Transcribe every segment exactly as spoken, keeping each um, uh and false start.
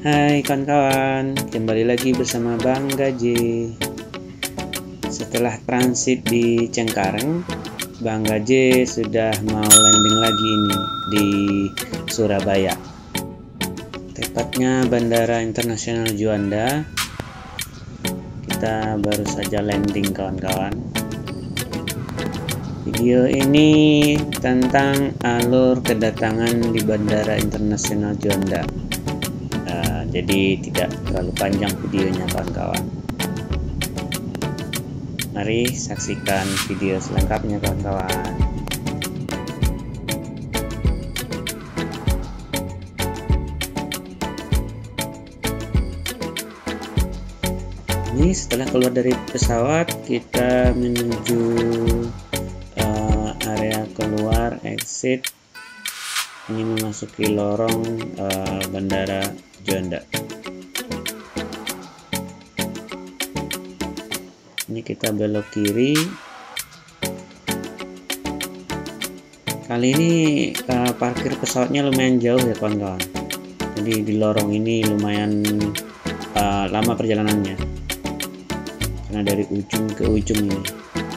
Hai kawan-kawan, kembali lagi bersama Bang Gaje. Setelah transit di Cengkareng, Bang Gaje sudah mau landing lagi ini di Surabaya. Tepatnya Bandara Internasional Juanda. Kita baru saja landing kawan-kawan. Video ini tentang alur kedatangan di Bandara Internasional Juanda. Uh, jadi tidak terlalu panjang videonya kawan-kawan. Mari saksikan video selengkapnya kawan-kawan. Ini setelah keluar dari pesawat, kita menuju uh, area keluar exit. Ini memasuki lorong uh, Bandara Juanda. Ini kita belok kiri. Kali ini uh, parkir pesawatnya lumayan jauh ya kawan-kawan. Jadi di lorong ini lumayan uh, lama perjalanannya, karena dari ujung ke ujung ini.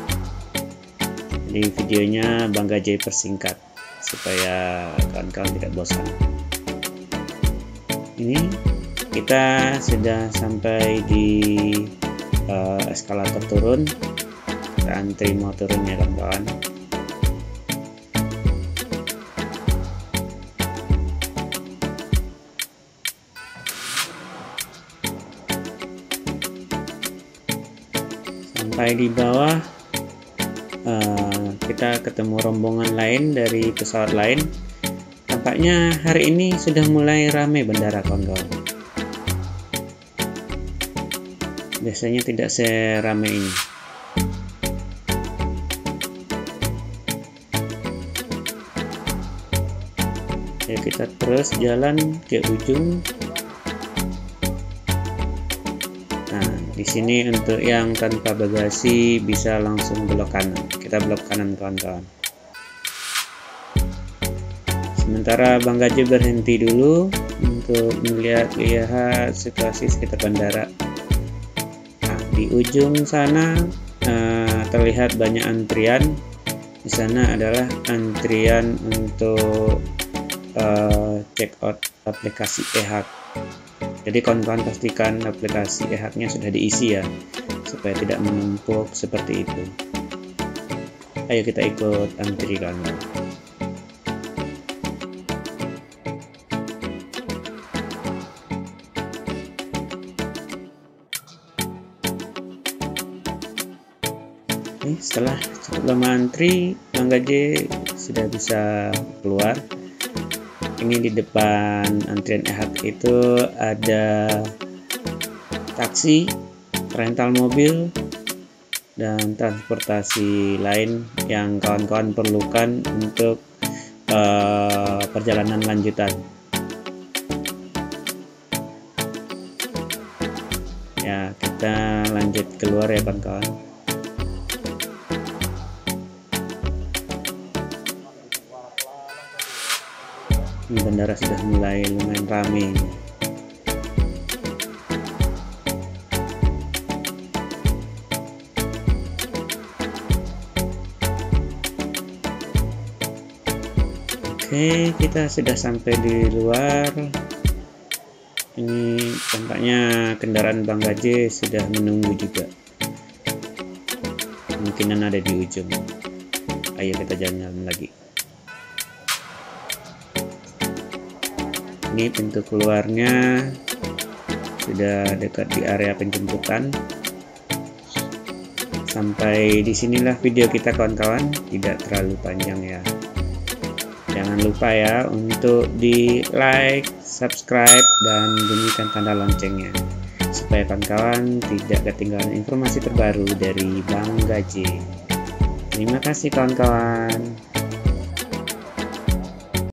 Jadi videonya Bang Gaje persingkat supaya kawan-kawan tidak bosan. Ini kita sudah sampai di uh, eskalator turun. Kita antri mau turunnya kawan-kawan. Sampai di bawah uh, kita ketemu rombongan lain dari pesawat lain. Tampaknya hari ini sudah mulai ramai bandara kawan-kawan. Biasanya tidak seramai ini. Ya, kita terus jalan ke ujung. Nah, di sini untuk yang tanpa bagasi bisa langsung belok kanan. Kita belok kanan kawan-kawan. Sementara Bang Gaje berhenti dulu untuk melihat-lihat situasi sekitar bandara. Nah, di ujung sana uh, terlihat banyak antrian. Di sana adalah antrian untuk uh, check out aplikasi e-haq. Jadi kawan-kawan pastikan aplikasi e-haqnya sudah diisi ya, supaya tidak menumpuk seperti itu. Ayo kita ikut antri kawan-kawan. Setelah cukup lama antri, Bang Gaje sudah bisa keluar. Ini di depan antrian e-haq itu ada taksi, rental mobil, dan transportasi lain yang kawan-kawan perlukan untuk uh, perjalanan lanjutan. Ya, kita lanjut keluar ya kawan-kawan. Ini bandara sudah mulai lumayan ramai. Oke, kita sudah sampai di luar. Ini tampaknya kendaraan Bang Gaje sudah menunggu juga. Kemungkinan ada di ujung. Ayo kita jalan lagi. Ini pintu keluarnya sudah dekat di area penjemputan. Sampai disinilah video kita kawan-kawan, tidak terlalu panjang ya. Jangan lupa ya untuk di like, subscribe, dan bunyikan tanda loncengnya supaya kawan-kawan tidak ketinggalan informasi terbaru dari Bang Gaje. Terima kasih kawan-kawan.